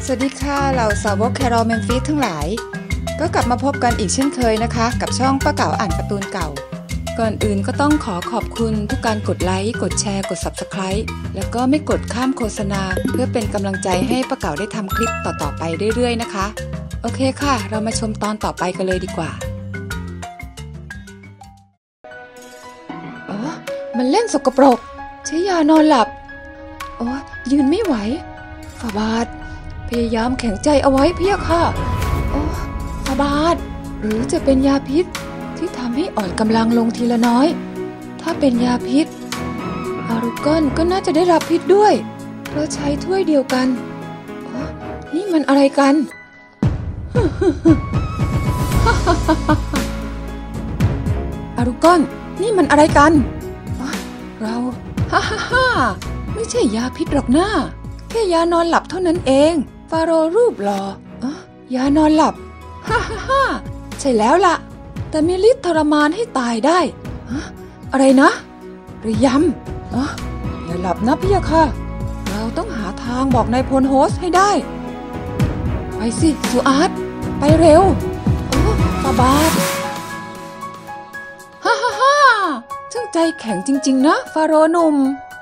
สวัสดีค่ะเหล่าสาวกแครอลเมมฟิสทั้งหลายก็กลับมาพบกันอีกเช่นเคยนะคะกับช่องป้าเก๋าอ่านการ์ตูนเก่าก่อนอื่นก็ต้องขอบคุณทุกการกดไลค์กดแชร์กด Subscribe แล้วก็ไม่กดข้ามโฆษณาเพื่อเป็นกำลังใจให้ป้าเก๋าได้ทำคลิปต่อๆไปเรื่อยๆนะคะโอเคค่ะเรามาชมตอนต่อไปกันเลยดีกว่ามันเล่นสกปรกใช้ยานอนหลับยืนไม่ไหวฝาบาทพยายามแข็งใจเอาไว้เพียค่ะฝาบาทหรือจะเป็นยาพิษที่ทำให้อ่อนกำลังลงทีละน้อยถ้าเป็นยาพิษฮารุกอนก็น่าจะได้รับพิษด้วยเพราะใช้ถ้วยเดียวกันนี่มันอะไรกัน ฮารุกอนนี่มันอะไรกันเราไม่ใช่ยาพิษหรอกนะแค่ยานอนหลับเท่านั้นเองฟาโรห์รูปหล่อยานอนหลับใช่แล้วล่ะแต่มีฤทธิ์ทรมานให้ตายได้อะไรนะหรือยำอย่าหลับนะพี่ยะค่ะเราต้องหาทางบอกนายพลโฮสให้ได้ไปสิสุอาร์ตไปเร็วฟาบาทช่างใจแข็งจริงๆนะฟาโรห์หนุ่ม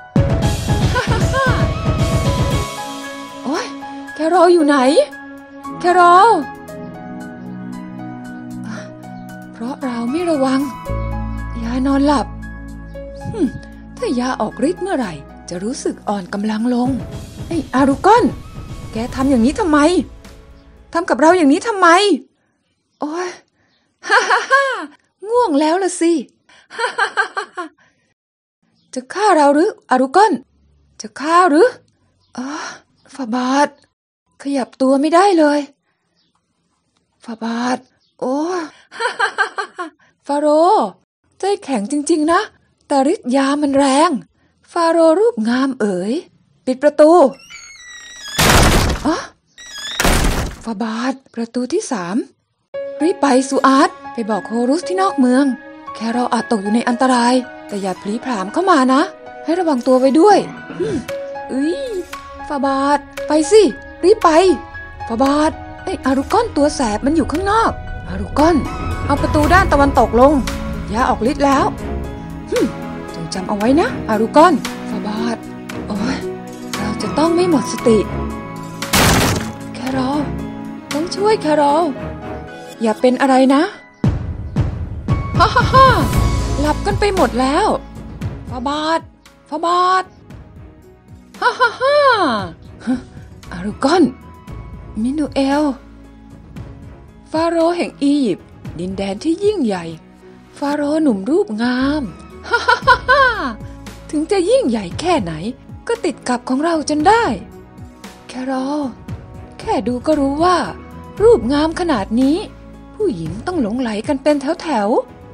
โอ๊ยแคโรลอยู่ไหนแคโรลเพราะเราไม่ระวังยานอนหลับถ้ายาออกฤทธิ์เมื่อไหร่จะรู้สึกอ่อนกำลังลงไอ้อารุกอนแกทำอย่างนี้ทำไมทำกับเราอย่างนี้ทำไมโอ๊ยง่วงแล้วล่ะสิจะฆ่าเราหรืออารุกอนจะฆ่าหรือฝาบาทขยับตัวไม่ได้เลยฝาบาทฟาโรห์ใจแข็งจริงๆนะแต่ฤทธิ์ยามันแรงฟาโรห์รูปงามเอ๋ยปิดประตูฝาบาทประตูที่3รีบไปสุอาร์ตไปบอกโฮรุสที่นอกเมืองแค่เราอาจตกอยู่ในอันตรายแต่อย่าพลีผลามเข้ามานะให้ระวังตัวไว้ด้วยฝาบาทไปสิรีบไปฝาบาทไอ้อารุกอนตัวแสบมันอยู่ข้างนอกอารุกอนเอาประตูด้านตะวันตกลงยาออกฤทธิ์แล้วจงจำเอาไว้นะอารุกอนฝาบาทเราจะต้องไม่หมดสติแคโรลต้องช่วยแคโรลอย่าเป็นอะไรนะหลับกันไปหมดแล้วฝาบาทอารุกอนมินูเอลฟาโรห์แห่งอียิปต์ดินแดนที่ยิ่งใหญ่ฟาโรห์หนุ่มรูปงามถึงจะยิ่งใหญ่แค่ไหนก็ติดกับของเราจนได้แคโรลแค่ดูก็รู้ว่ารูปงามขนาดนี้ผู้หญิงต้องหลงไหลกันเป็นแถว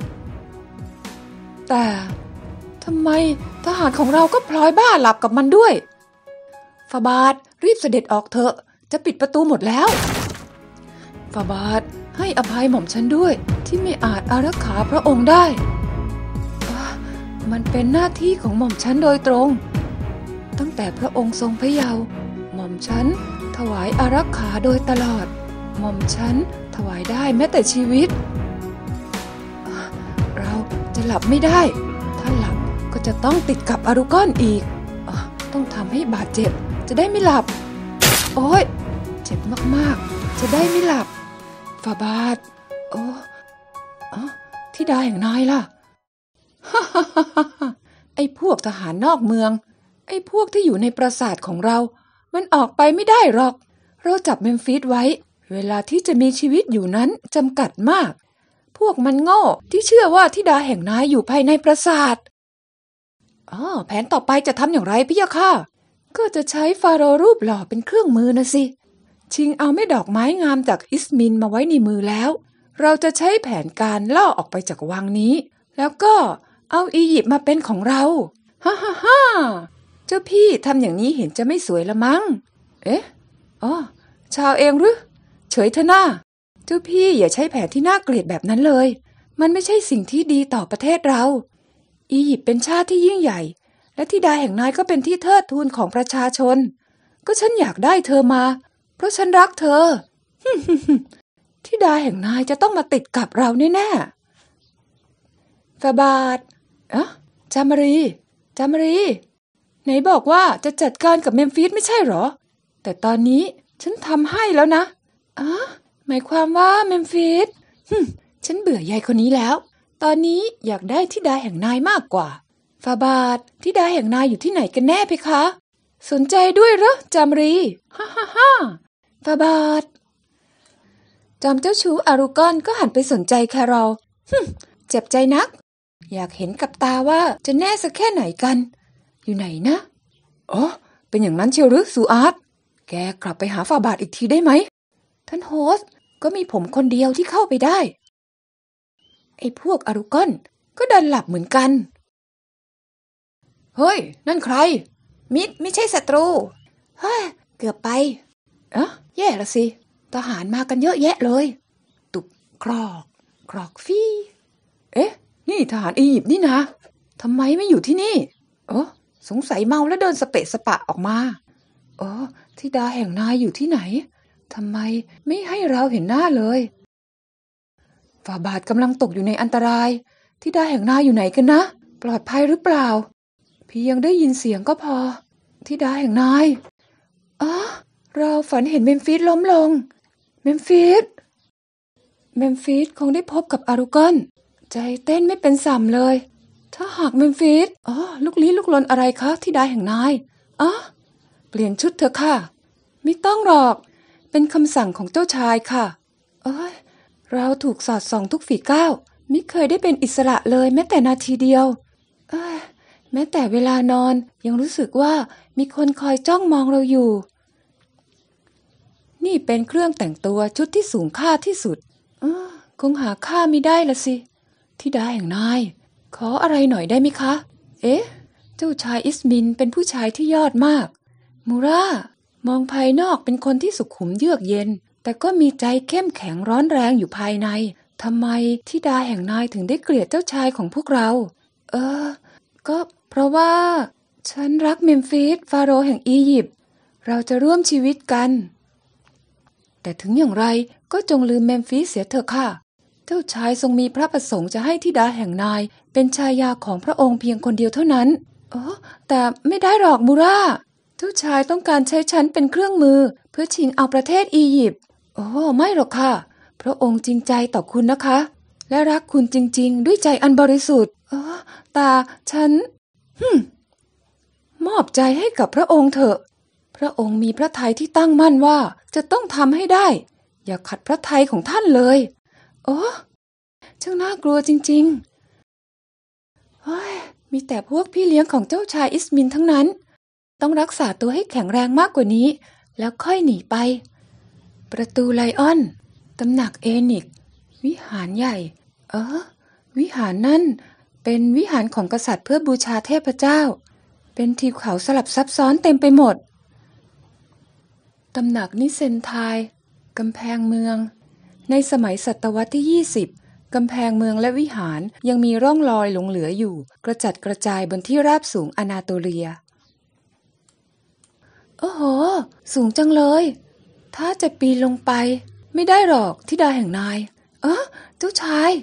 แต่ทำไมทหารของเราก็พลอยบ้าหลับกับมันด้วยฟาบาทรีบเสด็จออกเถอะจะปิดประตูหมดแล้วฟาบาทให้อภัยหม่อมฉันด้วยที่ไม่อาจอารักขาพระองค์ได้มันเป็นหน้าที่ของหม่อมฉันโดยตรงตั้งแต่พระองค์ทรงพระเยาว์หม่อมฉันถวายอารักขาโดยตลอดหม่อมฉันถวายได้แม้แต่ชีวิตเราจะหลับไม่ได้ถ้าหลับก็จะต้องติดกับอารุกอนอีกต้องทำให้บาดเจ็บจะได้ไม่หลับโอ๊ยเจ็บมากๆจะได้ไม่หลับฝาบาทธิดาแห่งนายล่ะ ไอ้พวกทหารนอกเมืองไอ้พวกที่อยู่ในปราสาทของเรามันออกไปไม่ได้หรอกเราจับเมมฟิสไว้เวลาที่จะมีชีวิตอยู่นั้นจำกัดมากพวกมันโง่ที่เชื่อว่าธิดาแห่งนายอยู่ภายในปราสาทแผนต่อไปจะทำอย่างไรพี่ยะค่ะก็จะใช้ฟาโรห์รูปหล่อเป็นเครื่องมือนะสิชิงเอาเม็ดดอกไม้งามจากอิสมินมาไว้ในมือแล้วเราจะใช้แผนการล่อออกไปจากวังนี้แล้วก็เอาอียิปต์มาเป็นของเราเจ้าพี่ทำอย่างนี้เห็นจะไม่สวยละมั้งชาวเองหรือเฉยเถอะนะเจ้าพี่อย่าใช้แผนที่น่าเกลียดแบบนั้นเลยมันไม่ใช่สิ่งที่ดีต่อประเทศเราอียิปต์เป็นชาติที่ยิ่งใหญ่และธิดาแห่งนายก็เป็นที่เทิดทูนของประชาชนก็ฉันอยากได้เธอมาเพราะฉันรักเธอ ธิดาแห่งนายจะต้องมาติดกับเราแน่ๆฟาบาทจามรีไหนบอกว่าจะจัดการกับเมมฟิสไม่ใช่หรอแต่ตอนนี้ฉันทำให้แล้วนะหมายความว่าเมมฟิสฉันเบื่อยายคนนี้แล้วตอนนี้อยากได้ธิดาแห่งนายมากกว่าฟาบาทธิดาแห่งนายอยู่ที่ไหนกันแน่เพคะสนใจด้วยเหรอจามรีฮ่าฮ่าฮ่าฟาบาทจอมเจ้าชู้อารูกอนก็หันไปสนใจแคโรลเจ็บใจนักอยากเห็นกับตาว่าจะแน่สักแค่ไหนกันอยู่ไหนนะเป็นอย่างนั้นเชียวหรือซูอาร์ตแกกลับไปหาฟาบาทอีกทีได้ไหมท่านโฮสต์ก็มีผมคนเดียวที่เข้าไปได้ไอ้พวกอารูกอนก็ดันหลับเหมือนกันเฮ้ยนั่นใครมิดไม่ใช่ศัตรูเฮ้ยเกือบไปแย่ละสิทหารมากันเยอะแยะเลยตุบครอกฟี่นี่ทหารอียิปต์นี่นะทำไมไม่อยู่ที่นี่สงสัยเมาแล้วเดินสเปะสปะออกมาธิดาแห่งนายอยู่ที่ไหนทำไมไม่ให้เราเห็นหน้าเลยฝ่าบาทกำลังตกอยู่ในอันตรายธิดาแห่งนายอยู่ไหนกันนะปลอดภัยหรือเปล่าเพียงได้ยินเสียงก็พอธิดาแห่งนายเราฝันเห็นเมมฟิสล้มลงเมมฟิสคงได้พบกับอารูกอนใจเต้นไม่เป็นสัมเลยถ้าหากเมมฟิสลุกลี้ลุกลนอะไรคะธิดาแห่งนายเปลี่ยนชุดเถอะค่ะไม่ต้องหรอกเป็นคำสั่งของเจ้าชายค่ะเราถูกสอดส่องทุกฝีก้าวไม่เคยได้เป็นอิสระเลยแม้แต่นาทีเดียวแม้แต่เวลานอนยังรู้สึกว่ามีคนคอยจ้องมองเราอยู่นี่เป็นเครื่องแต่งตัวชุดที่สูงค่าที่สุดคงหาค่าไม่ได้ละสิธิดาแห่งนายขออะไรหน่อยได้ไหมคะเจ้าชายอิสมินเป็นผู้ชายที่ยอดมากมูรามองภายนอกเป็นคนที่สุขุมเยือกเย็นแต่ก็มีใจเข้มแข็งร้อนแรงอยู่ภายในทำไมธิดาแห่งนายถึงได้เกลียดเจ้าชายของพวกเราก็เพราะว่าฉันรักเมมฟิสฟาโรห์แห่งอียิปต์เราจะร่วมชีวิตกันแต่ถึงอย่างไรก็จงลืมเมมฟิสเสียเถอะค่ะเจ้าชายทรงมีพระประสงค์จะให้ธิดาแห่งนายเป็นชายาของพระองค์เพียงคนเดียวเท่านั้นแต่ไม่ได้หรอกมูราเจ้าชายต้องการใช้ฉันเป็นเครื่องมือเพื่อชิงเอาประเทศอียิปต์ไม่หรอกค่ะพระองค์จริงใจต่อคุณนะคะและรักคุณจริงๆด้วยใจอันบริสุทธิ์แต่ฉันมอบใจให้กับพระองค์เถอะพระองค์มีพระทัยที่ตั้งมั่นว่าจะต้องทำให้ได้อย่าขัดพระทัยของท่านเลยช่างน่ากลัวจริงๆมีแต่พวกพี่เลี้ยงของเจ้าชายอิสมินทั้งนั้นต้องรักษาตัวให้แข็งแรงมากกว่านี้แล้วค่อยหนีไปประตูไลออนตำหนักเอนิกวิหารใหญ่วิหารนั่นเป็นวิหารของกษัตริย์เพื่อบูชาเทพเจ้าเป็นทิวเขาสลับซับซ้อนเต็มไปหมดตำหนักนิเซนไทน์กำแพงเมืองในสมัยศตวรรษที่20กำแพงเมืองและวิหารยังมีร่องรอยหลงเหลืออยู่กระจัดกระจายบนที่ราบสูงอนาโตเลียสูงจังเลยถ้าจะปีนลงไปไม่ได้หรอกธิดาแห่งนายเจ้าชาย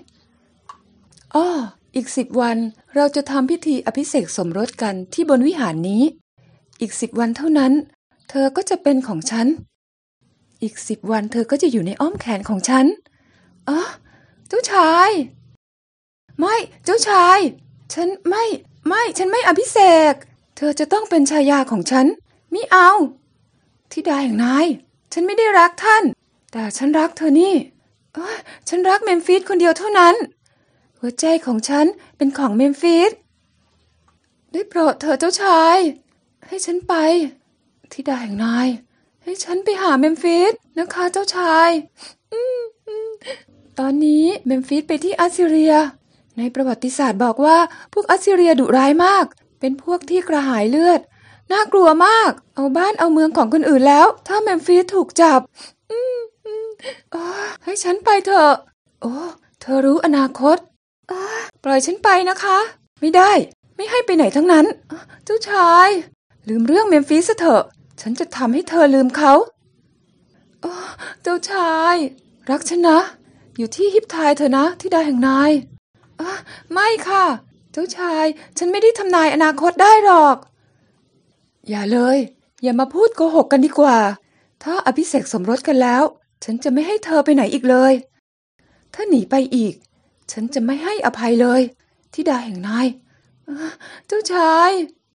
อีก10 วันเราจะทำพิธีอภิเษกสมรสกันที่บนวิหารนี้อีก10 วันเท่านั้นเธอก็จะเป็นของฉันอีก10 วันเธอก็จะอยู่ในอ้อมแขนของฉันเจ้าชายไม่เจ้าชายฉันไม่ฉันไม่อภิเษกเธอจะต้องเป็นชายาของฉันมิเอาธิดาแห่งนายฉันไม่ได้รักท่านแต่ฉันรักเธอนี่ฉันรักเมมฟิสคนเดียวเท่านั้นหัวใจของฉันเป็นของเมมฟิสได้โปรดเธอเจ้าชายให้ฉันไปธิดาแห่งนายให้ฉันไปหาเมมฟิสนะคะเจ้าชายตอนนี้เมมฟิสไปที่อัสซีเรียในประวัติศาสตร์บอกว่าพวกอัสซีเรียดุร้ายมากเป็นพวกที่กระหายเลือดน่ากลัวมากเอาบ้านเอาเมืองของคนอื่นแล้วถ้าเมมฟิสถูกจับให้ฉันไปเถอะเธอรู้อนาคตปล่อยฉันไปนะคะไม่ได้ไม่ให้ไปไหนทั้งนั้นเจ้าชายลืมเรื่องเมมฟิสเถอะฉันจะทำให้เธอลืมเขาเจ้าชายรักฉันนะอยู่ที่ฮิปไทายเถอะนะธิดาแห่งนายไม่ค่ะเจ้าชายฉันไม่ได้ทำนายอนาคตได้หรอกอย่าเลยอย่ามาพูดโกหกกันดีกว่าถ้าอภิเษกสมรสกันแล้วฉันจะไม่ให้เธอไปไหนอีกเลยถ้าหนีไปอีกฉันจะไม่ให้อภัยเลยธิดาแห่งนายเจ้าชาย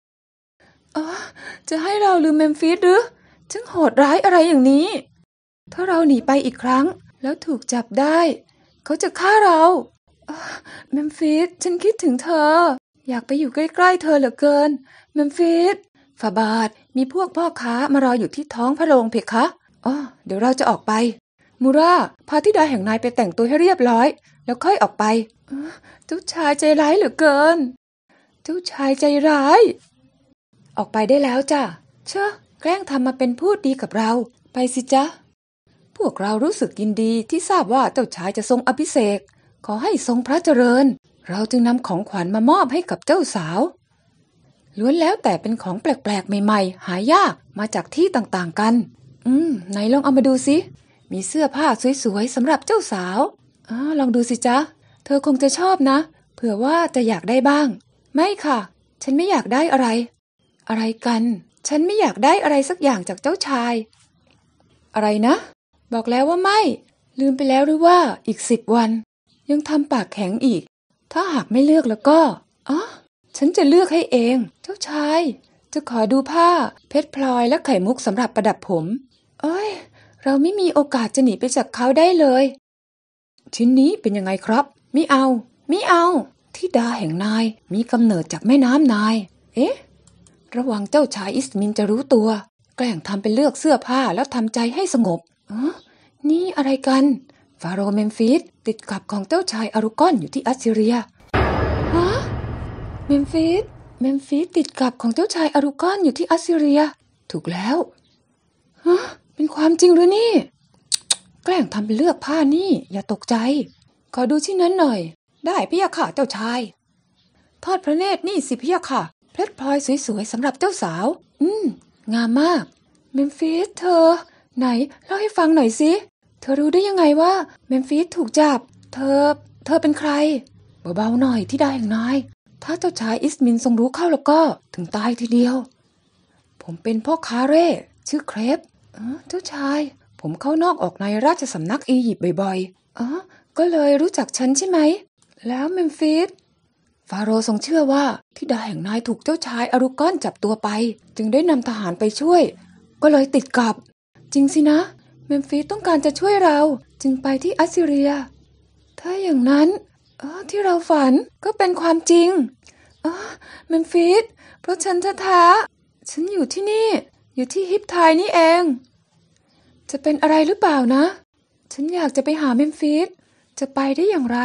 จะให้เราลืมเมมฟิสหรือช่างโหดร้ายอะไรอย่างนี้ถ้าเราหนีไปอีกครั้งแล้วถูกจับได้เขาจะฆ่าเราเมมฟิสฉันคิดถึงเธออยากไปอยู่ใกล้ๆเธอเหลือเกินเมมฟิสฝ่าบาทมีพวกพ่อค้ามารออยู่ที่ท้องพระโรงเพคะเดี๋ยวเราจะออกไปมูราพาธิดาแห่งนายไปแต่งตัวให้เรียบร้อยแล้วค่อยออกไปเจ้าชายใจร้ายเหลือเกินเจ้าชายใจร้ายออกไปได้แล้วจ้ะแกล้งทำมาเป็นพูดดีกับเราไปสิจ๊ะพวกเรารู้สึกยินดีที่ทราบว่าเจ้าชายจะทรงอภิเษกขอให้ทรงพระเจริญเราจึงนำของขวัญมามอบให้กับเจ้าสาวล้วนแล้วแต่เป็นของแปลกๆใหม่ๆหายากมาจากที่ต่างๆกันไหนลองเอามาดูสิมีเสื้อผ้าสวยๆสำหรับเจ้าสาวลองดูสิจ๊ะเธอคงจะชอบนะเผื่อว่าจะอยากได้บ้างไม่ค่ะฉันไม่อยากได้อะไรกันฉันไม่อยากได้อะไรสักอย่างจากเจ้าชายอะไรนะบอกแล้วว่าไม่ลืมไปแล้วหรือว่าอีก10 วันยังทำปากแข็งอีกถ้าหากไม่เลือกแล้วก็ฉันจะเลือกให้เองเจ้าชายจะขอดูผ้าเพชรพลอยและไข่มุกสำหรับประดับผมเราไม่มีโอกาสจะหนีไปจากเขาได้เลยชิ้นนี้เป็นยังไงครับมิเอาธิดาแห่งนายมีกำเนิดจากแม่น้ำนายระวังเจ้าชายอิสมินจะรู้ตัวแกล้งทำเป็นเลือกเสื้อผ้าแล้วทำใจให้สงบนี่อะไรกันฟาโรห์เมมฟิสติดกับของเจ้าชายอารุกอนอยู่ที่อัสซีเรียเมมฟิสติดกับของเจ้าชายอารุกอนอยู่ที่อัสซีเรียถูกแล้วเป็นความจริงหรือนี่แกล้งทำเป็นเลือกผ้านี่อย่าตกใจขอดูชิ้นนั้นหน่อยได้พี่ยะค่ะเจ้าชายทอดพระเนตรนี่สิพี่ยะค่ะเพชรพลอยสวยๆสำหรับเจ้าสาวงามมากเมมฟิสเธอไหนเล่าให้ฟังหน่อยสิเธอรู้ได้ยังไงว่าเมมฟิสถูกจับเธอเป็นใครเบาๆหน่อยธิดาแห่งนายถ้าเจ้าชายอิสมินทรงรู้เข้าแล้วก็ถึงตายทีเดียวผมเป็นพ่อค้าเร่ชื่อเครปเจ้าชายผมเข้านอกออกในราชสำนักอียิปต์บ่อยๆก็เลยรู้จักฉันใช่ไหมแล้วเมมฟิสฟาโรห์ทรงเชื่อว่าธิดาแห่งนายถูกเจ้าชายอารุกอนจับตัวไปจึงได้นำทหารไปช่วยก็เลยติดกับจริงสินะเมมฟิสต้องการจะช่วยเราจึงไปที่อัสซีเรียถ้าอย่างนั้นที่เราฝันก็เป็นความจริงเมมฟิสเพราะฉันท้าฉันอยู่ที่นี่อยู่ที่ฮิปไทายนี่เองจะเป็นอะไรหรือเปล่านะฉันอยากจะไปหาเมมฟิสจะไปได้อย่างไร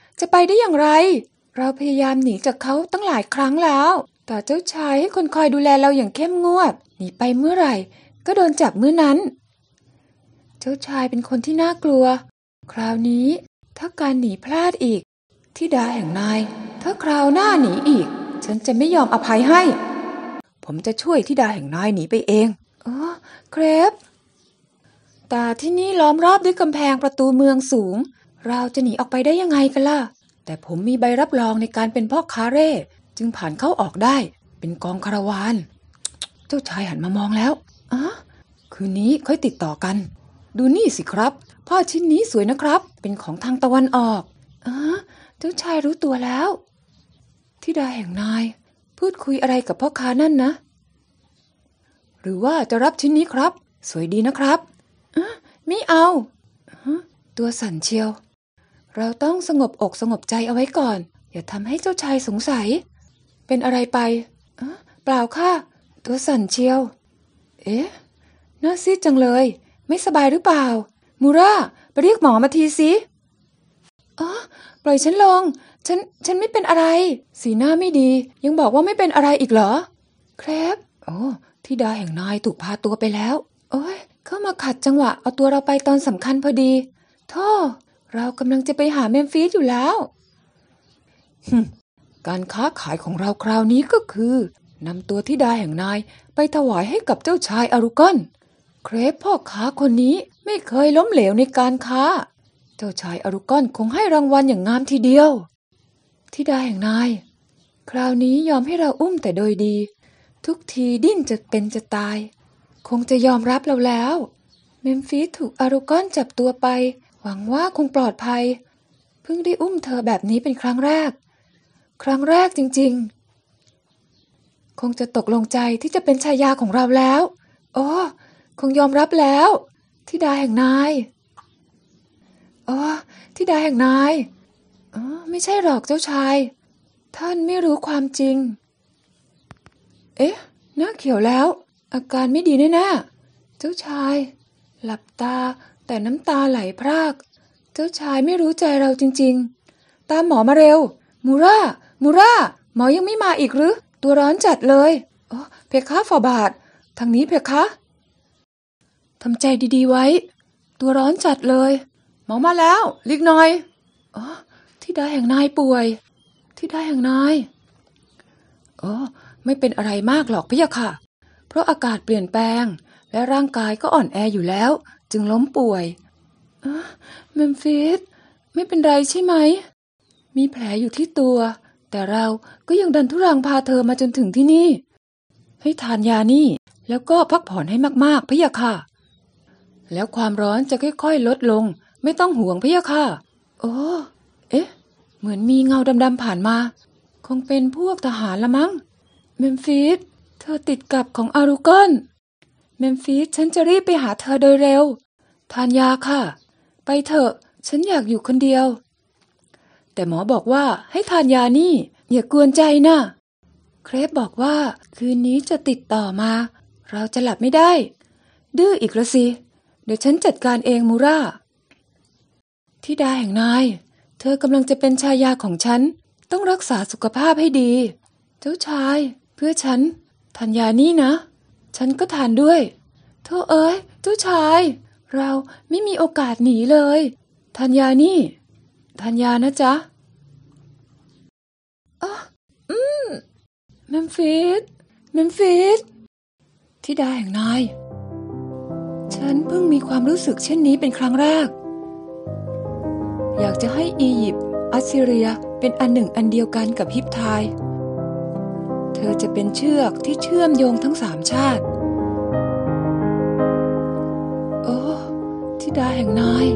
เราพยายามหนีจากเขาตั้งหลายครั้งแล้วแต่เจ้าชายให้คนคอยดูแลเราอย่างเข้มงวดหนีไปเมื่อไหร่ก็โดนจับเมื่อนั้นเจ้าชายเป็นคนที่น่ากลัวคราวนี้ถ้าการหนีพลาดอีกธิดาแห่งนายถ้าคราวหน้าหนีอีกฉันจะไม่ยอมอภัยให้ผมจะช่วยธิดาแห่งนายหนีไปเองเครปแต่ที่นี่ล้อมรอบด้วยกำแพงประตูเมืองสูงเราจะหนีออกไปได้ยังไงกันล่ะแต่ผมมีใบรับรองในการเป็นพ่อค้าเร่จึงผ่านเข้าออกได้เป็นกองคาราวานเจ้าชายหันมามองแล้วคืนนี้ค่อยติดต่อกันดูนี่สิครับผ้าชิ้นนี้สวยนะครับเป็นของทางตะวันออกเจ้าชายรู้ตัวแล้วธิดาแห่งนายพูดคุยอะไรกับพ่อค้านั่นนะหรือว่าจะรับชิ้นนี้ครับสวยดีนะครับไม่เอาตัวสั่นเชียวเราต้องสงบอกสงบใจเอาไว้ก่อนอย่าทำให้เจ้าชายสงสัยเป็นอะไรไปเปล่าค่ะตัวสั่นเชียวน่าซีดจังเลยไม่สบายหรือเปล่ามูราไปเรียกหมอมาทีสิปล่อยฉันลงฉันไม่เป็นอะไรสีหน้าไม่ดียังบอกว่าไม่เป็นอะไรอีกเหรอแครบธิดาแห่งนายถูกพาตัวไปแล้วเข้ามาขัดจังหวะเอาตัวเราไปตอนสำคัญพอดีโธ่เรากำลังจะไปหาเมมฟิสอยู่แล้วการค้าขายของเราคราวนี้ก็คือนำตัวธิดาแห่งนายไปถวายให้กับเจ้าชายอารุกอนเครปพ่อค้าคนนี้ไม่เคยล้มเหลวในการค้าเจ้าชายอารุกอนคงให้รางวัลอย่างงามทีเดียวธิดาแห่งนายคราวนี้ยอมให้เราอุ้มแต่โดยดีทุกทีดิ้นจะเป็นจะตายคงจะยอมรับเราแล้วเมมฟิสถูกอารุกอนจับตัวไปหวังว่าคงปลอดภัยเพิ่งได้อุ้มเธอแบบนี้เป็นครั้งแรกจริงๆคงจะตกลงใจที่จะเป็นชายาของเราแล้วโอ้คงยอมรับแล้วธิดาแห่งนายธิดาแห่งนายไม่ใช่หรอกเจ้าชายท่านไม่รู้ความจริงเอ๊ะหน้าเขียวแล้วอาการไม่ดีแน่ๆเจ้าชายหลับตาแต่น้ำตาไหลพรากเจ้าชายไม่รู้ใจเราจริงๆตามหมอมาเร็วมูราหมอยังไม่มาอีกหรือตัวร้อนจัดเลยเพคะฝ่าบาททางนี้เพคะทำใจดีๆไว้ตัวร้อนจัดเลยหมอมาแล้วรีบหน่อยธิดาแห่งนายป่วยธิดาแห่งนายไม่เป็นอะไรมากหรอกพะยะค่ะเพราะอากาศเปลี่ยนแปลงและร่างกายก็อ่อนแออยู่แล้วจึงล้มป่วยเมมฟิสไม่เป็นไรใช่ไหมมีแผลอยู่ที่ตัวแต่เราก็ยังดันทุรังพาเธอมาจนถึงที่นี่ให้ทานยานี่แล้วก็พักผ่อนให้มากๆพะยะค่ะแล้วความร้อนจะค่อยๆลดลงไม่ต้องห่วงพะยะค่ะเอ๊ะเหมือนมีเงาดำๆผ่านมาคงเป็นพวกทหารละมั้งเมมฟิสเธอติดกับของอารุกอนเมมฟิสฉันจะรีบไปหาเธอโดยเร็วทานยาค่ะไปเถอะฉันอยากอยู่คนเดียวแต่หมอบอกว่าให้ทานยานี่อย่ากวนใจนะเครปบอกว่าคืนนี้จะติดต่อมาเราจะหลับไม่ได้ดื้ออีกละสิเดี๋ยวฉันจัดการเองมูราธิดาแห่งนายเธอกำลังจะเป็นชายาของฉันต้องรักษาสุขภาพให้ดีเจ้าชายเพื่อฉันทานยานี่นะฉันก็ทานด้วยโธ่เอ้ยเจ้าชายเราไม่มีโอกาสหนีเลยทานยานี่ทานยานะจ๊ะเมมฟิสธิดาแห่งนายฉันเพิ่งมีความรู้สึกเช่นนี้เป็นครั้งแรกอยากจะให้อียิปต์อัสซีเรียเป็นอันหนึ่งอันเดียวกันกับฮิปไทเธอจะเป็นเชือกที่เชื่อมโยงทั้งสามชาติธิดาแห่งนาย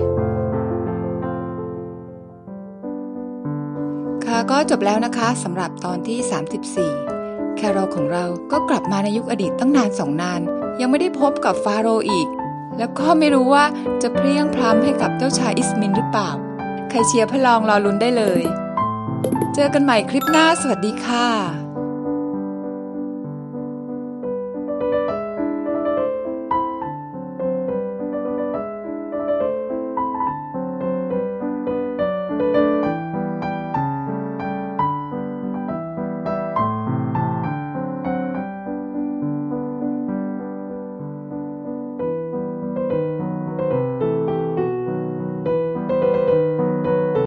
ค่ะก็จบแล้วนะคะสำหรับตอนที่34แคโรของเราก็กลับมาในยุคอดีตตั้งนาน2 นานยังไม่ได้พบกับฟาโรห์อีกแล้วก็ไม่รู้ว่าจะเพลี้ยงพล้ำให้กับเจ้าชายอิสมินหรือเปล่าใครเชียร์พลองรอลุ้นได้เลยเจอกันใหม่คลิปหน้าสวัสดีค่ะ